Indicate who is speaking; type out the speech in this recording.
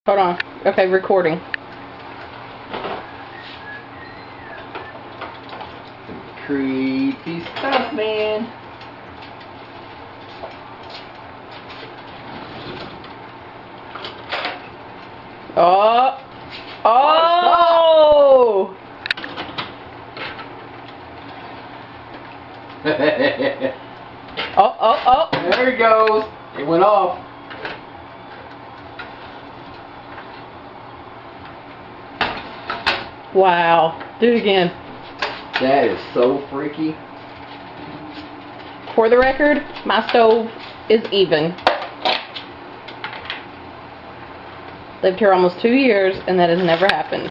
Speaker 1: Hold on. Okay, recording.
Speaker 2: Creepy stuff, man.
Speaker 1: Oh! Oh! Oh!
Speaker 2: There it goes. It went off.
Speaker 1: Wow. Do it again.
Speaker 2: That is so freaky.
Speaker 1: For the record, my stove is even. Lived here almost 2 years, and that has never happened.